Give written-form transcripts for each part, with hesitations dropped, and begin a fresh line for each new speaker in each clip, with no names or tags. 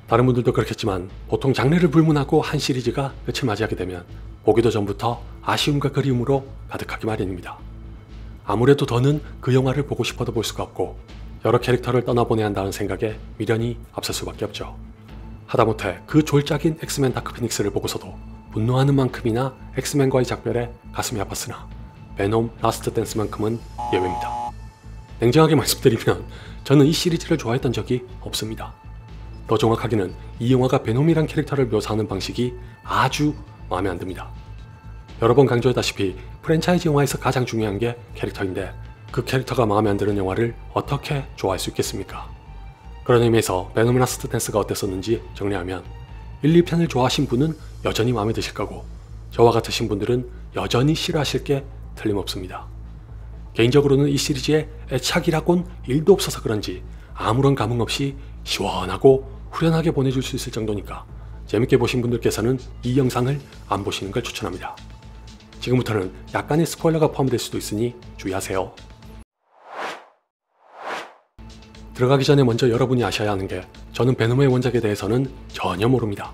다른 분들도 그렇겠지만 보통 장르를 불문하고 한 시리즈가 끝을 맞이하게 되면 보기도 전부터 아쉬움과 그리움으로 가득하기 마련입니다. 아무래도 더는 그 영화를 보고 싶어도 볼 수가 없고 여러 캐릭터를 떠나보내야 한다는 생각에 미련이 앞설 수밖에 없죠. 하다못해 그 졸작인 엑스맨 다크 피닉스를 보고서도 분노하는 만큼이나 엑스맨과의 작별에 가슴이 아팠으나 베놈 라스트 댄스만큼은 예외입니다. 냉정하게 말씀드리면 저는 이 시리즈를 좋아했던 적이 없습니다. 더 정확하게는 이 영화가 베놈이란 캐릭터를 묘사하는 방식이 아주 마음에 안 듭니다. 여러 번 강조했다시피 프랜차이즈 영화에서 가장 중요한 게 캐릭터인데 그 캐릭터가 마음에 안 드는 영화를 어떻게 좋아할 수 있겠습니까? 그런 의미에서 베놈 라스트 댄스가 어땠었는지 정리하면 1, 2편을 좋아하신 분은 여전히 마음에 드실 거고 저와 같으신 분들은 여전히 싫어하실 게 틀림없습니다. 개인적으로는 이 시리즈에 애착이라곤 1도 없어서 그런지 아무런 감흥 없이 시원하고 후련하게 보내줄 수 있을 정도니까 재밌게 보신 분들께서는 이 영상을 안 보시는 걸 추천합니다. 지금부터는 약간의 스포일러가 포함될 수도 있으니 주의하세요. 들어가기 전에 먼저 여러분이 아셔야 하는 게 저는 베놈의 원작에 대해서는 전혀 모릅니다.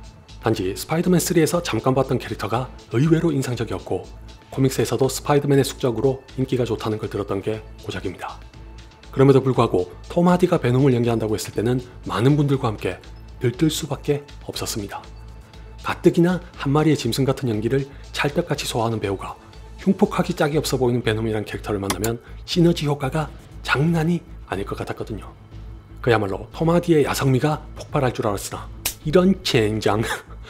단지 스파이더맨 3에서 잠깐 봤던 캐릭터가 의외로 인상적이었고 코믹스에서도 스파이더맨의 숙적으로 인기가 좋다는 걸 들었던 게 고작입니다. 그럼에도 불구하고 톰 하디가 베놈을 연기한다고 했을 때는 많은 분들과 함께 들뜰 수밖에 없었습니다. 가뜩이나 한 마리의 짐승 같은 연기를 찰떡같이 소화하는 배우가 흉폭하기 짝이 없어 보이는 베놈이란 캐릭터를 만나면 시너지 효과가 장난이 아닐 것 같았거든요. 그야말로 톰 하디의 야성미가 폭발할 줄 알았으나 이런 젠장.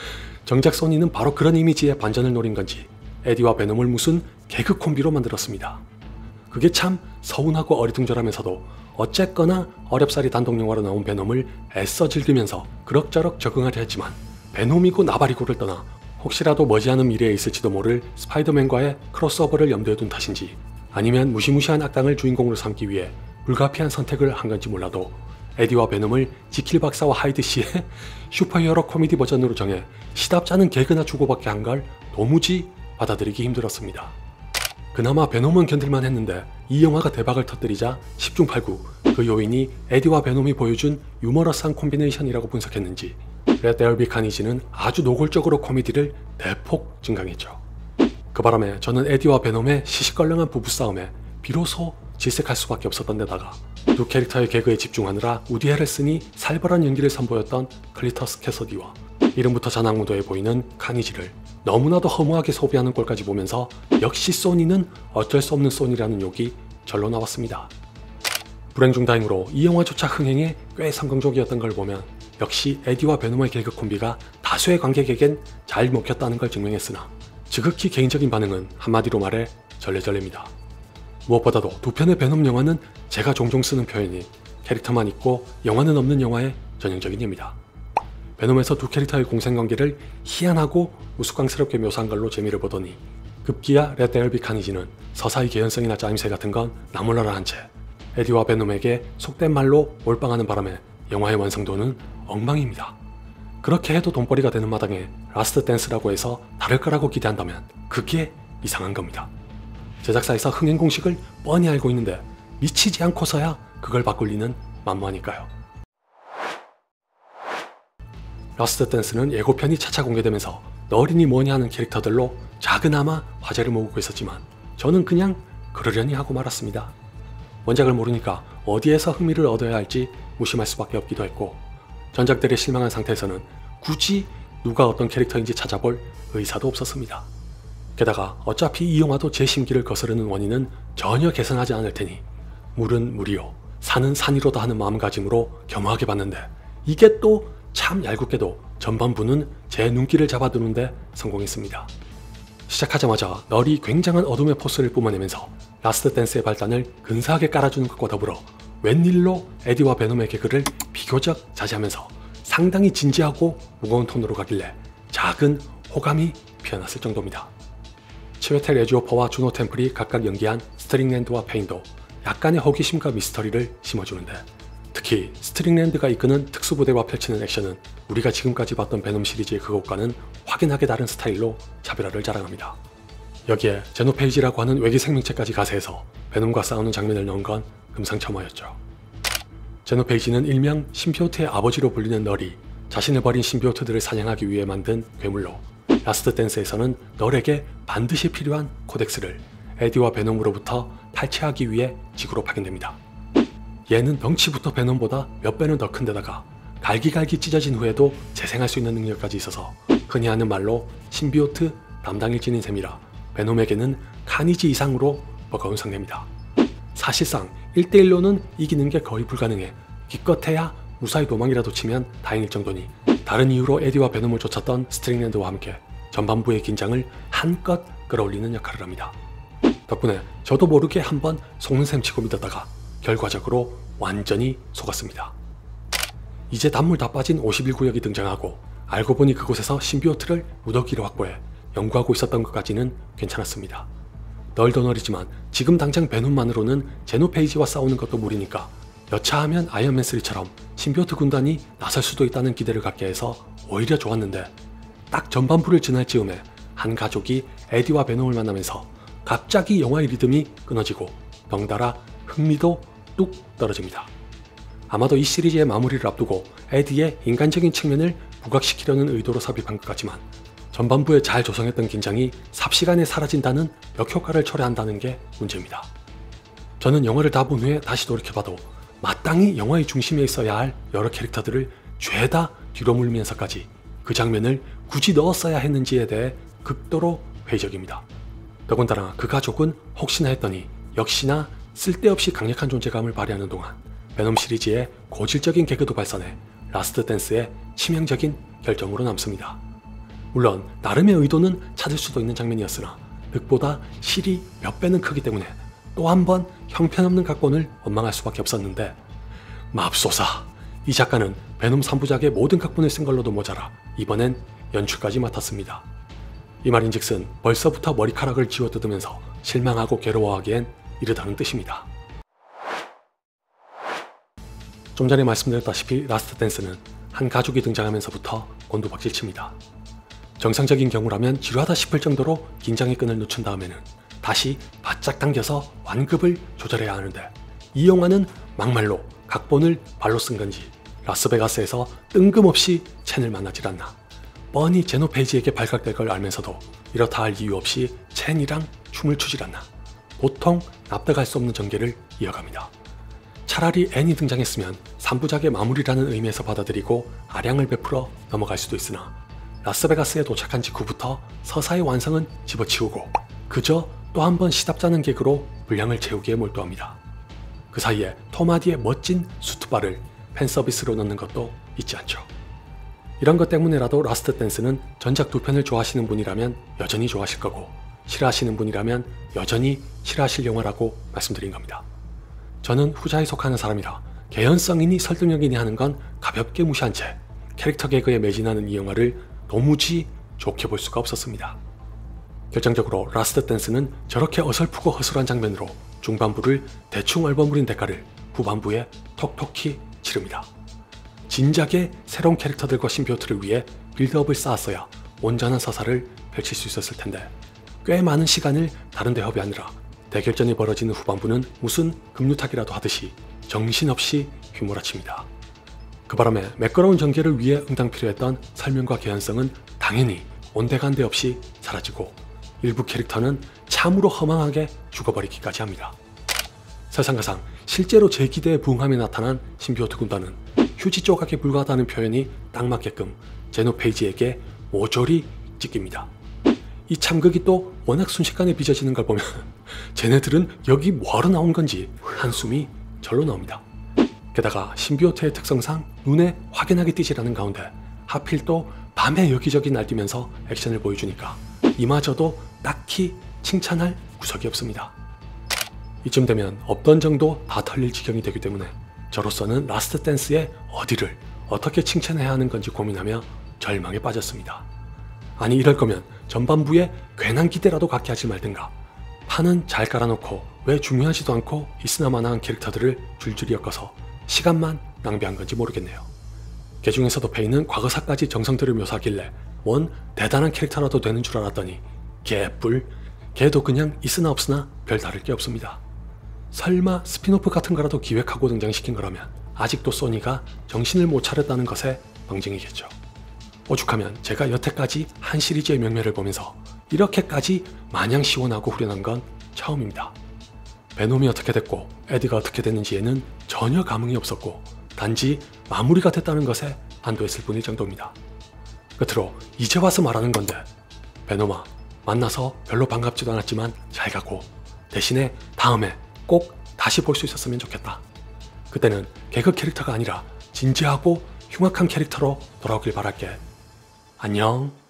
정작 소니는 바로 그런 이미지에 반전을 노린 건지 에디와 베놈을 무슨 개그 콤비로 만들었습니다. 그게 참 서운하고 어리둥절하면서도 어쨌거나 어렵사리 단독영화로 나온 베놈을 애써 즐기면서 그럭저럭 적응하려 했지만 베놈이고 나발이고를 떠나 혹시라도 머지않은 미래에 있을지도 모를 스파이더맨과의 크로스오버를 염두에 둔 탓인지 아니면 무시무시한 악당을 주인공으로 삼기 위해 불가피한 선택을 한 건지 몰라도 에디와 베놈을 지킬 박사와 하이드 씨의 슈퍼히어로 코미디 버전으로 정해 시답잖은 개그나 주고받게 한 걸 도무지 받아들이기 힘들었습니다. 그나마 베놈은 견딜만 했는데 이 영화가 대박을 터뜨리자 10중 8구 그 요인이 에디와 베놈이 보여준 유머러스한 콤비네이션이라고 분석했는지 Let There Be Carnage는 아주 노골적으로 코미디를 대폭 증강했죠. 그 바람에 저는 에디와 베놈의 시시껄렁한 부부싸움에 비로소 질색할 수밖에 없었던 데다가 두 캐릭터의 개그에 집중하느라 우디 해럴슨이 살벌한 연기를 선보였던 클리터스 캐서디와 이름부터 잔악무도해 보이는 카니지를 너무나도 허무하게 소비하는 꼴까지 보면서 역시 소니는 어쩔 수 없는 소니라는 욕이 절로 나왔습니다. 불행 중 다행으로 이 영화조차 흥행에 꽤 성공적이었던 걸 보면 역시 에디와 베놈의 개그 콤비가 다수의 관객에겐 잘 먹혔다는 걸 증명했으나 지극히 개인적인 반응은 한마디로 말해 절레절레입니다. 무엇보다도 두 편의 베놈 영화는 제가 종종 쓰는 표현이 캐릭터만 있고 영화는 없는 영화의 전형적인 예입니다. 베놈에서 두 캐릭터의 공생관계를 희한하고 우스꽝스럽게 묘사한 걸로 재미를 보더니 급기야 Let There Be Carnage는 서사의 개연성이나 짜임새 같은 건 나몰라라 한 채 에디와 베놈에게 속된 말로 몰빵하는 바람에 영화의 완성도는 엉망입니다. 그렇게 해도 돈벌이가 되는 마당에 라스트 댄스라고 해서 다를 거라고 기대한다면 그게 이상한 겁니다. 제작사에서 흥행 공식을 뻔히 알고 있는데 미치지 않고서야 그걸 바꿀 리는 만무하니까요. 라스트 댄스는 예고편이 차차 공개되면서 너리니 뭐니 하는 캐릭터들로 작은아마 화제를 모으고 있었지만 저는 그냥 그러려니 하고 말았습니다. 원작을 모르니까 어디에서 흥미를 얻어야 할지 무심할 수밖에 없기도 했고 전작들에 실망한 상태에서는 굳이 누가 어떤 캐릭터인지 찾아볼 의사도 없었습니다. 게다가 어차피 이 영화도 제 심기를 거스르는 원인은 전혀 개선하지 않을 테니 물은 물이요 산은 산이로다 하는 마음가짐으로 겸허하게 봤는데 이게 또 참 얄궂게도 전반부는 제 눈길을 잡아두는데 성공했습니다. 시작하자마자 널이 굉장한 어둠의 포스를 뿜어내면서 라스트 댄스의 발단을 근사하게 깔아주는 것과 더불어 웬일로 에디와 베놈의 개그를 비교적 자제하면서 상당히 진지하고 무거운 톤으로 가길래 작은 호감이 피어났을 정도입니다. 치웨텔 에지오퍼와 주노 템플이 각각 연기한 스트링랜드와 페인도 약간의 호기심과 미스터리를 심어주는데 특히 스트링랜드가 이끄는 특수부대와 펼치는 액션은 우리가 지금까지 봤던 베놈 시리즈의 그것과는 확연하게 다른 스타일로 차별화를 자랑합니다. 여기에 제노페이지라고 하는 외계 생명체까지 가세해서 베놈과 싸우는 장면을 넣은 건 금상첨화였죠. 제노페이지는 일명 심피오트의 아버지로 불리는 널이 자신을 버린 신비오트들을 사냥하기 위해 만든 괴물로 라스트 댄스에서는 널에게 반드시 필요한 코덱스를 에디와 베놈으로부터 탈취하기 위해 지구로 파견됩니다. 얘는 덩치부터 베놈보다 몇 배는 더 큰데다가 갈기갈기 찢어진 후에도 재생할 수 있는 능력까지 있어서 흔히 하는 말로 신비오트 담당일진인 셈이라 베놈에게는 카니지 이상으로 버거운 상대입니다. 사실상 1대1로는 이기는 게 거의 불가능해 기껏해야 무사히 도망이라도 치면 다행일 정도니 다른 이유로 에디와 베놈을 쫓았던 스트링랜드와 함께 전반부의 긴장을 한껏 끌어올리는 역할을 합니다. 덕분에 저도 모르게 한번 속는 셈 치고 믿었다가 결과적으로 완전히 속았습니다. 이제 단물 다 빠진 51구역이 등장하고 알고 보니 그곳에서 신비오트를 무더기로 확보해 연구하고 있었던 것까지는 괜찮았습니다. 널도 널이지만 지금 당장 베놈만으로는 제노페이지와 싸우는 것도 무리니까 여차하면 아이언맨 3처럼 신비오트 군단이 나설 수도 있다는 기대를 갖게 해서 오히려 좋았는데 딱 전반부를 지날 즈음에 한 가족이 에디와 베놈을 만나면서 갑자기 영화의 리듬이 끊어지고 덩달아 흥미도 뚝 떨어집니다. 아마도 이 시리즈의 마무리를 앞두고 에디의 인간적인 측면을 부각시키려는 의도로 삽입한 것 같지만 전반부에 잘 조성했던 긴장이 삽시간에 사라진다는 역효과를 초래한다는 게 문제입니다. 저는 영화를 다 본 후에 다시 돌이켜봐도 마땅히 영화의 중심에 있어야 할 여러 캐릭터들을 죄다 뒤로 물면서까지 그 장면을 굳이 넣었어야 했는지에 대해 극도로 회의적입니다. 더군다나 그 가족은 혹시나 했더니 역시나 쓸데없이 강력한 존재감을 발휘하는 동안 베놈 시리즈의 고질적인 개그도 발산해 라스트 댄스의 치명적인 결정으로 남습니다. 물론 나름의 의도는 찾을 수도 있는 장면이었으나 득보다 실이 몇 배는 크기 때문에 또 한 번 형편없는 각본을 원망할 수밖에 없었는데 맙소사, 이 작가는 베놈 3부작의 모든 각본을 쓴 걸로도 모자라 이번엔 연출까지 맡았습니다. 이 말인즉슨 벌써부터 머리카락을 쥐어뜯으면서 실망하고 괴로워하기엔 이르다는 뜻입니다. 좀 전에 말씀드렸다시피 라스트 댄스는 한 가족이 등장하면서부터 곤두박질칩니다. 정상적인 경우라면 지루하다 싶을 정도로 긴장의 끈을 놓친 다음에는 다시 바짝 당겨서 완급을 조절해야 하는데 이 영화는 막말로 각본을 발로 쓴 건지 라스베가스에서 뜬금없이 첸을 만나질 않나, 뻔히 제노페이지에게 발각될 걸 알면서도 이렇다 할 이유 없이 첸이랑 춤을 추질 않나, 도통 납득할 수 없는 전개를 이어갑니다. 차라리 앤이 등장했으면 3부작의 마무리라는 의미에서 받아들이고 아량을 베풀어 넘어갈 수도 있으나 라스베가스에 도착한 직후부터 서사의 완성은 집어치우고 그저 또 한 번 시답잖은 개그로 분량을 채우기에 몰두합니다. 그 사이에 톰 하디의 멋진 수트바를 팬서비스로 넣는 것도 잊지 않죠. 이런 것 때문에라도 라스트 댄스는 전작 두 편을 좋아하시는 분이라면 여전히 좋아하실 거고 싫어하시는 분이라면 여전히 싫어하실 영화라고 말씀드린 겁니다. 저는 후자에 속하는 사람이라 개연성이니 설득력이니 하는 건 가볍게 무시한 채 캐릭터 개그에 매진하는 이 영화를 도무지 좋게 볼 수가 없었습니다. 결정적으로 라스트 댄스는 저렇게 어설프고 허술한 장면으로 중반부를 대충 얼버무린 대가를 후반부에 톡톡히 치릅니다. 진작에 새로운 캐릭터들과 신비오트를 위해 빌드업을 쌓았어야 온전한 서사를 펼칠 수 있었을 텐데 꽤 많은 시간을 다른 데 허비하느라 대결전이 벌어지는 후반부는 무슨 급류타기라도 하듯이 정신없이 휘몰아칩니다. 그 바람에 매끄러운 전개를 위해 응당 필요했던 설명과 개연성은 당연히 온데간데 없이 사라지고 일부 캐릭터는 참으로 허망하게 죽어버리기까지 합니다. 설상가상 실제로 제 기대에 부응하며 나타난 신비오트 군단은 휴지 조각에 불과하다는 표현이 딱 맞게끔 제노페이지에게 모조리 찢깁니다. 이 참극이 또 워낙 순식간에 빚어지는 걸 보면 쟤네들은 여기 뭐하러 나온 건지 한숨이 절로 나옵니다. 게다가 신비오트의 특성상 눈에 확연하게 띄질 않은 가운데 하필 또 밤에 여기저기 날뛰면서 액션을 보여주니까 이마저도 딱히 칭찬할 구석이 없습니다. 이쯤 되면 없던 정도 다 털릴 지경이 되기 때문에 저로서는 라스트 댄스의 어디를 어떻게 칭찬해야 하는 건지 고민하며 절망에 빠졌습니다. 아니 이럴 거면 전반부에 괜한 기대라도 갖게 하지 말든가, 판은 잘 깔아놓고 왜 중요하지도 않고 있으나마나한 캐릭터들을 줄줄이 엮어서 시간만 낭비한 건지 모르겠네요. 그 중에서도 페이는 과거사까지 정성들을 묘사하길래 뭔 대단한 캐릭터라도 되는 줄 알았더니 개뿔, 걔도 그냥 있으나 없으나 별 다를 게 없습니다. 설마 스피노프 같은 거라도 기획하고 등장시킨 거라면 아직도 소니가 정신을 못 차렸다는 것에 방증이겠죠. 오죽하면 제가 여태까지 한 시리즈의 명매를 보면서 이렇게까지 마냥 시원하고 후련한 건 처음입니다. 베놈이 어떻게 됐고 에디가 어떻게 됐는지에는 전혀 감흥이 없었고 단지 마무리가 됐다는 것에 안도했을 뿐일 정도입니다. 끝으로 이제 와서 말하는 건데, 베놈아, 만나서 별로 반갑지도 않았지만 잘 가고 대신에 다음에 꼭 다시 볼 수 있었으면 좋겠다. 그때는 개그 캐릭터가 아니라 진지하고 흉악한 캐릭터로 돌아오길 바랄게. 안녕.